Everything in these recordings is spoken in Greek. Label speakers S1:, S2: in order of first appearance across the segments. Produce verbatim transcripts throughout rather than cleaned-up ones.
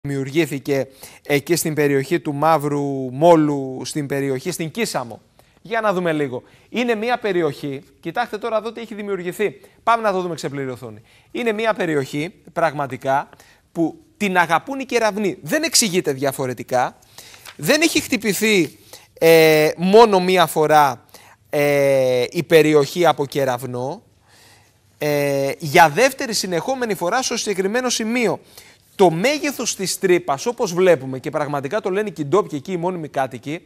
S1: Δημιουργήθηκε εκεί στην περιοχή του Μαύρου Μόλου, στην περιοχή, στην Κίσαμο. Για να δούμε λίγο. Είναι μια περιοχή, κοιτάξτε τώρα εδώ τι έχει δημιουργηθεί. Πάμε να το δούμε ξεπληρωθούν. Είναι μια περιοχή πραγματικά που την αγαπούν οι κεραυνοί. Δεν εξηγείται διαφορετικά. Δεν έχει χτυπηθεί ε, μόνο μία φορά ε, η περιοχή από κεραυνό. Ε, για δεύτερη συνεχόμενη φορά στο συγκεκριμένο σημείο. Το μέγεθος της τρύπας, όπως βλέπουμε και πραγματικά το λένε και οι ντόπιοι εκεί οι μόνιμοι κάτοικοι,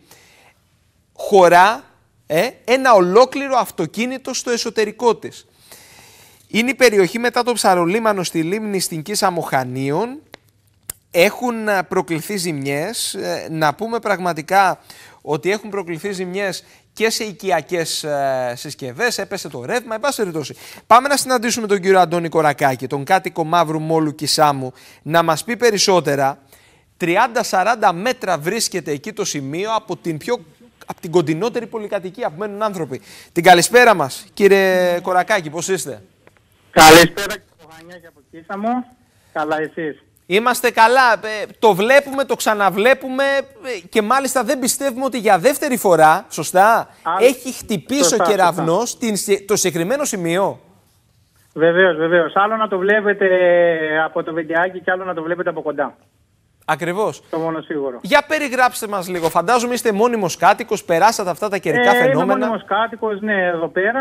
S1: χωρά ε, ένα ολόκληρο αυτοκίνητο στο εσωτερικό της. Είναι η περιοχή μετά το ψαρολίμανο στη λίμνη στην Κίσαμο Χανίων. Έχουν προκληθεί ζημιές. Ε, να πούμε πραγματικά ότι έχουν προκληθεί ζημιές και σε οικιακές ε, συσκευές, έπεσε το ρεύμα, εν πάση περιπτώσει. Πάμε να συναντήσουμε τον κύριο Αντώνη Κορακάκη, τον κάτοικο Μαύρου Μόλου Κισάμου, να μας πει περισσότερα. τριάντα σαράντα μέτρα βρίσκεται εκεί το σημείο από την, πιο, από την κοντινότερη πολυκατοικία που μένουν άνθρωποι. Την καλησπέρα μας, κύριε Κορακάκη, πώς είστε?
S2: Καλησπέρα και από Χανιά και από Κίσαμο. Καλά εσείς?
S1: Είμαστε καλά, το βλέπουμε, το ξαναβλέπουμε και μάλιστα δεν πιστεύουμε ότι για δεύτερη φορά, σωστά, Α, έχει χτυπήσει σωστά, ο κεραυνός το συγκεκριμένο σημείο.
S2: Βεβαίως, βεβαίως. Άλλο να το βλέπετε από το βιντεάκι και άλλο να το βλέπετε από κοντά.
S1: Ακριβώς.
S2: Το μόνο σίγουρο.
S1: Για περιγράψτε μας λίγο. Φαντάζομαι είστε μόνιμος κάτοικος, περάσατε αυτά τα καιρικά
S2: ε,
S1: φαινόμενα.
S2: Είμαι μόνιμος κάτοικος, ναι, εδώ πέρα.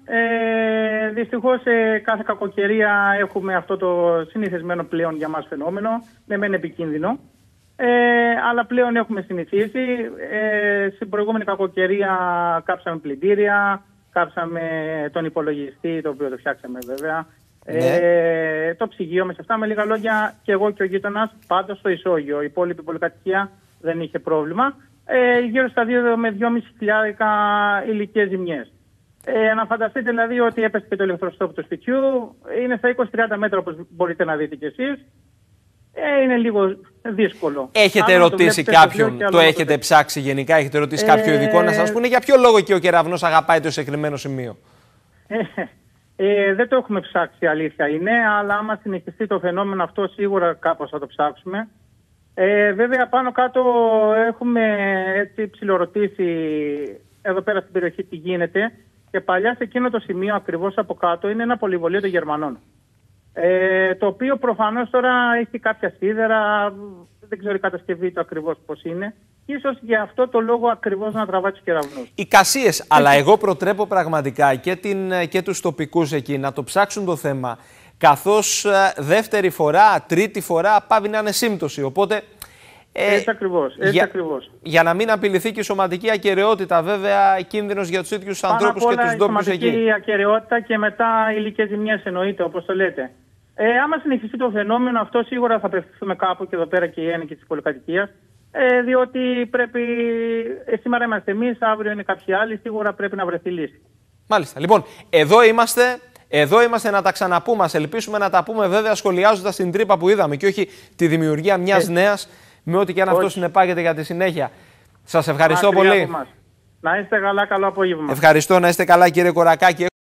S2: Ε, δυστυχώς σε κάθε κακοκαιρία έχουμε αυτό το συνηθισμένο πλέον για μας φαινόμενο. Ναι, μεν επικίνδυνο. Ε, αλλά πλέον έχουμε συνηθίσει. Ε, στην προηγούμενη κακοκαιρία κάψαμε πλυντήρια, κάψαμε τον υπολογιστή, το οποίο το φτιάξαμε βέβαια. Ναι. Ε, το ψυγείο με σε αυτά, με λίγα λόγια, και εγώ και ο γείτονας πάντα στο ισόγειο. Η υπόλοιπη πολυκατοικία δεν είχε πρόβλημα. Ε, γύρω στα δύο με δυόμισι χιλιάδες υλικές ζημιές. Ε, να φανταστείτε δηλαδή ότι έπεσε και το ηλεκτροστόπ του σπιτιού. Είναι στα είκοσι με τριάντα μέτρα, όπως μπορείτε να δείτε κι εσείς. Ε, είναι λίγο δύσκολο.
S1: Έχετε άλλο ρωτήσει κάποιον, το, το έχετε ψάξει γενικά, έχετε ρωτήσει ε, κάποιο ειδικό να σας πούνε για ποιο λόγο και ο κεραυνός αγαπάει το συγκεκριμένο σημείο?
S2: Ε, Ε, δεν το έχουμε ψάξει, αλήθεια είναι, αλλά άμα συνεχιστεί το φαινόμενο αυτό σίγουρα κάπως θα το ψάξουμε. Ε, βέβαια πάνω κάτω έχουμε έτσι ψιλορωτήσει εδώ πέρα στην περιοχή τι γίνεται, και παλιά σε εκείνο το σημείο ακριβώς από κάτω είναι ένα πολυβολείο των Γερμανών. Ε, το οποίο προφανώς τώρα έχει κάποια σίδερα, δεν ξέρω η κατασκευή του ακριβώς πώς είναι. Ίσως για αυτό το λόγο ακριβώς να τραβάει τους κεραυνούς.
S1: Οι κασίες, αλλά εγώ προτρέπω πραγματικά και, την, και τους τοπικούς εκεί να το ψάξουν το θέμα, καθώς δεύτερη φορά, τρίτη φορά πάβει να είναι σύμπτωση. Οπότε,
S2: ε, έτσι ακριβώς, έτσι
S1: για,
S2: ακριβώς.
S1: Για να μην απειληθεί και η σωματική ακεραιότητα, βέβαια, κίνδυνος για τους ίδιους τους ανθρώπους και τους ντόπιους εκεί.
S2: Η σωματική ακεραιότητα και μετά υλικές ζημιές εννοείται, όπως το λέτε. Ε, άμα συνεχιστεί το φαινόμενο αυτό, σίγουρα θα απευθυνθούμε κάπου και εδώ πέρα και οι ένοικοι της πολυκατοικίας. Ε, διότι πρέπει, ε, σήμερα είμαστε εμείς, αύριο είναι κάποιοι άλλοι, σίγουρα πρέπει να βρεθεί λύση. Μάλιστα.
S1: Λοιπόν, εδώ είμαστε, εδώ είμαστε να τα ξαναπούμε, ας ελπίσουμε να τα πούμε βέβαια σχολιάζοντας την τρύπα που είδαμε και όχι τη δημιουργία μιας ε, νέας με ό,τι και αν αυτό συνεπάγεται για τη συνέχεια. Σας ευχαριστώ πολύ.
S2: Να είστε καλά, καλό απόγευμα.
S1: Ευχαριστώ, να είστε καλά κύριε Κορακάκη.